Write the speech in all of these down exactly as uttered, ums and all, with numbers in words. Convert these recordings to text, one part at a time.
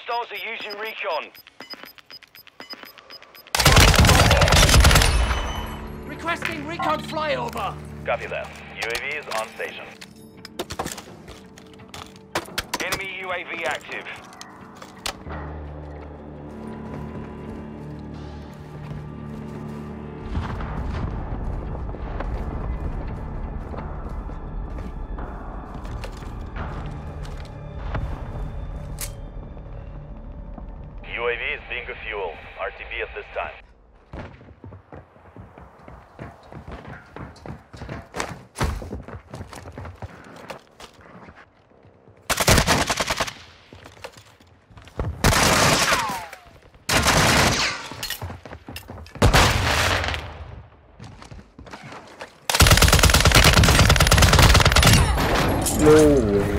Hostiles are using recon. Requesting recon flyover. Copy that. U A V is on station. Enemy U A V active. U A V is being a fuel. R T B at this time. No way.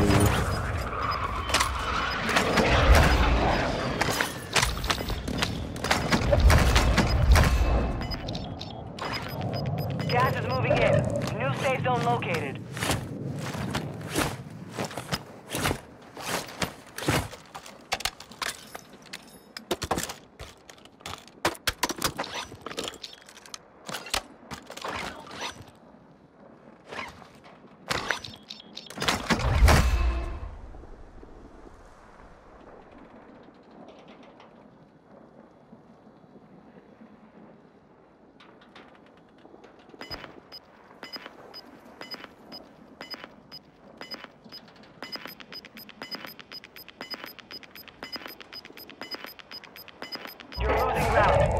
Gas is moving in. New safe zone located. You're losing ground.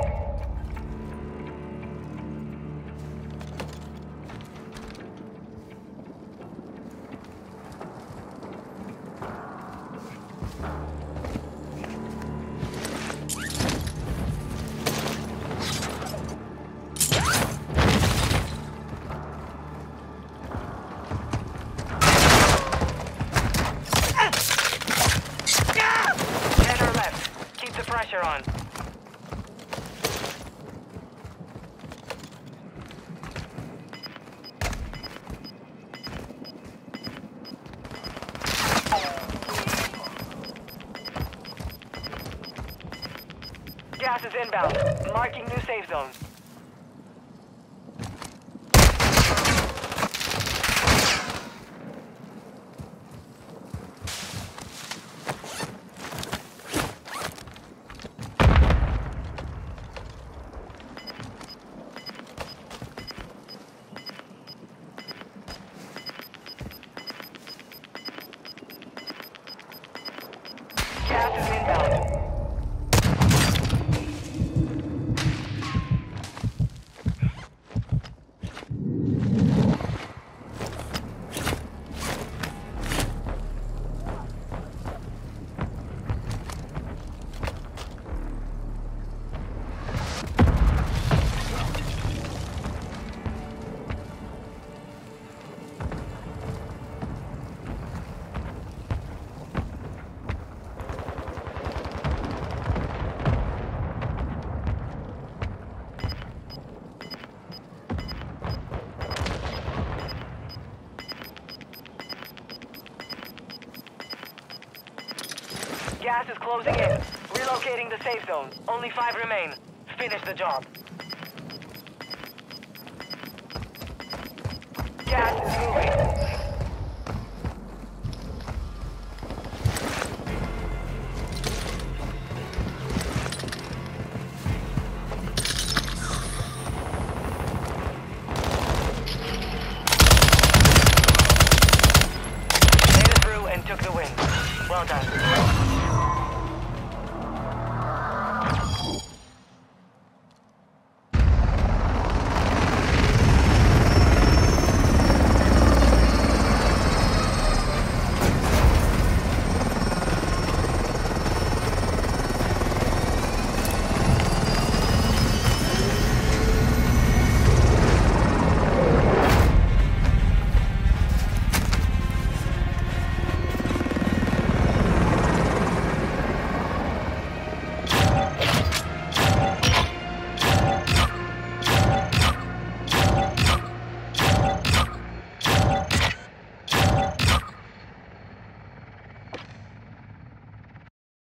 Center left. Keep the pressure on. Gas is inbound. Marking new safe zone. Gas is inbound. Gas is closing in. Relocating the safe zone. Only five remain. Finish the job. Gas is moving.